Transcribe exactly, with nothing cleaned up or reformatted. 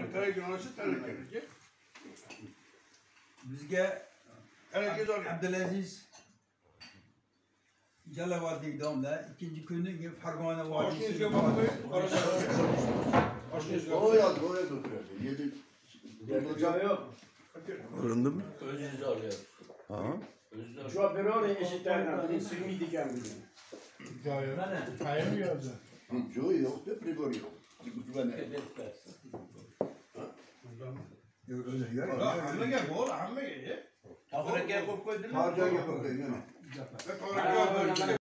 Televizyonu açıp televizyonu. Bizge Abdülaziz Calavadi Dam'da ikinci günü Fargana Vadisi. Oraya oraya götürüyor. Yedi. Hocam yok. Öğrendin mi? Özünüzü alıyor. Ha. Şu an ben oraya eşitlerden bir sürü diken biliyorum. Kayamıyor da. Joe yok da Prigor yok. Hamle gel bu, hamle gel. Afrika'ya koyup koydun mu? Harca yapıp koyuyor. Ve